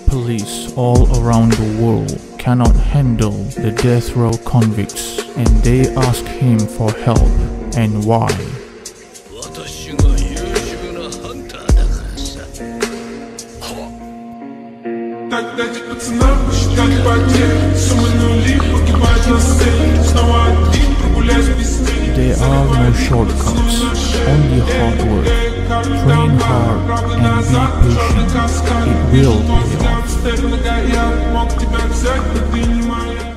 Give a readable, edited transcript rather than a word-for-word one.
police all around the world cannot handle the death row convicts, and they ask him for help. And why? There are no shortcuts, only hard work. Train hard and be patient. It will pay off.